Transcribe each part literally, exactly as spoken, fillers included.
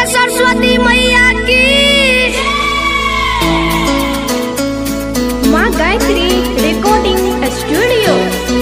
सरस्वती मैया की। माँ गायत्री रिकॉर्डिंग स्टूडियो।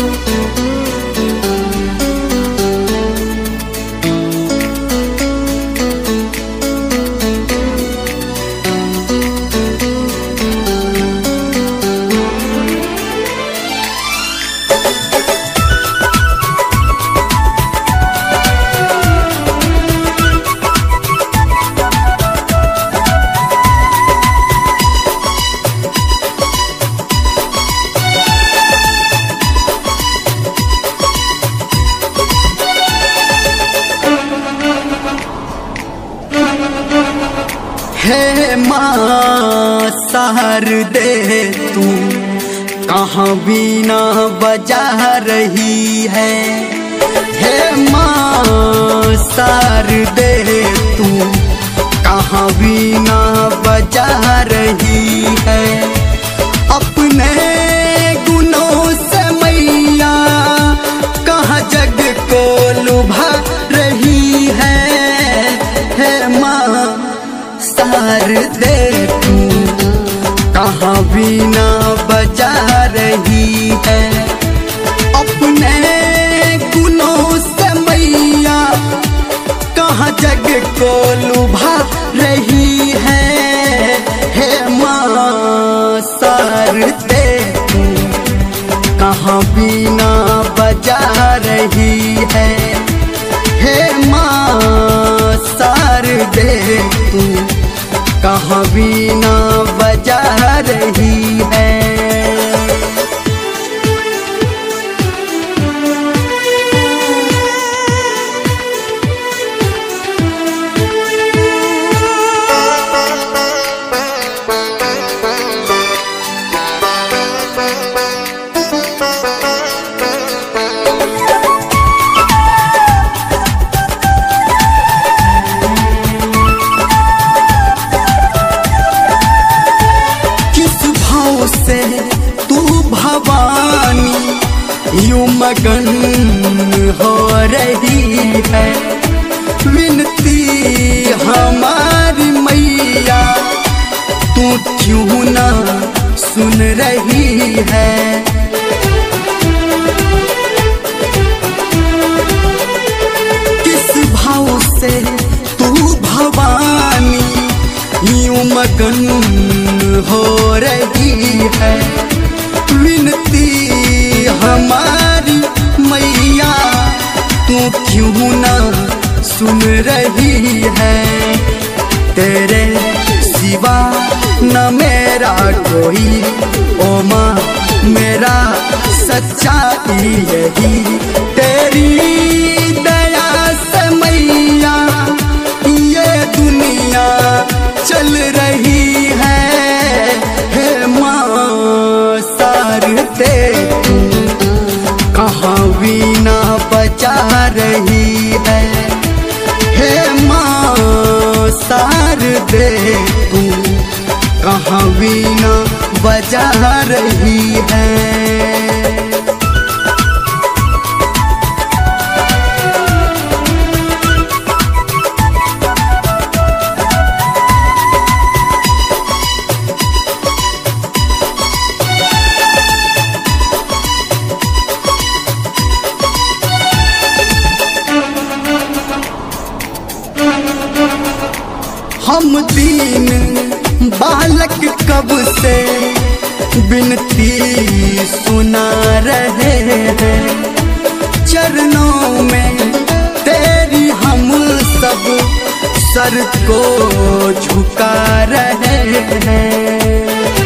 हे माँ शारदे तू कहाँ बीना बजा रही है। हे माँ शारदे तू कहाँ बीना बजा रही है। अपने गुनों से मैया कहाँ जग को लुभा रही है। हे माँ शारदे तू कहाँ बीना बजा रही है। अपने गुनों से मैया कहाँ जग को लुभा रही है। हे माँ शारदे तू कहाँ बीना बजा रही है। हे माँ शारदे तू कहाँ बीना बजा रही है। से तू भवानी यूं मगन हो रही है। विनती हमारी मैया तू क्यों ना सुन रही है। किस भाव से तू भवानी यूं मगन हो रही है। विनती हमारी मैया तू क्यों ना सुन रही है। तेरे सिवा न मेरा कोई, ओ माँ मेरा सच्चाई यही। तेरी दया से मैया ये दुनिया चल रही है। हे माँ शारदे तू कहाँ बीना बजा रही है। हे माँ शारदे तू कहाँ बीना बजा रही है। हम दीन बालक कब से विनती सुना रहे हैं। चरणों में तेरी हम सब सर को झुका रहे हैं।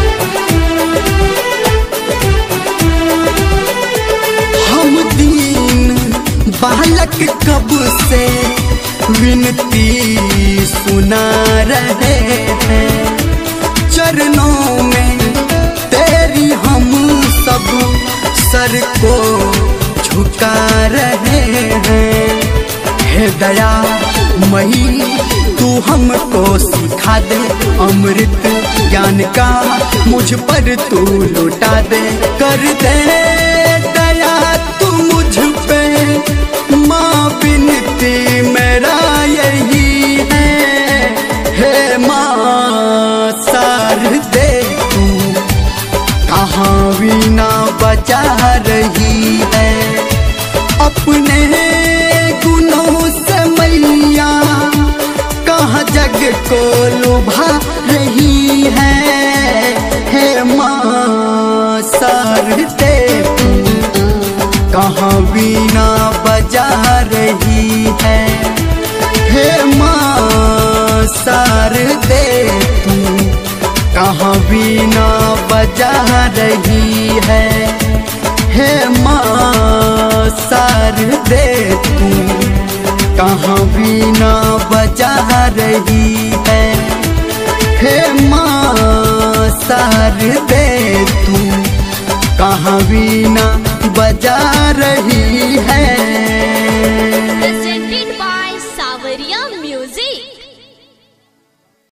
हम दीन बालक कब से विनती सुना रहे हैं। चरणों में तेरी हम सब सर को झुका रहे हैं। हे दया मही तू हमको सिखा दे। अमृत ज्ञान का मुझ पर तू लुटा दे। कर दे दया तू मुझ पे माँ, विनती मेरा यही है। कहाँ वीणा बजा रही है। हे माँ शारदे तू कहाँ वीणा बजा रही है। हे माँ शारदे तू कहाँ वीणा बजा रही है। हे माँ शारदे तू कहाँ वीणा बजा रही है। Presented by Savaria Music।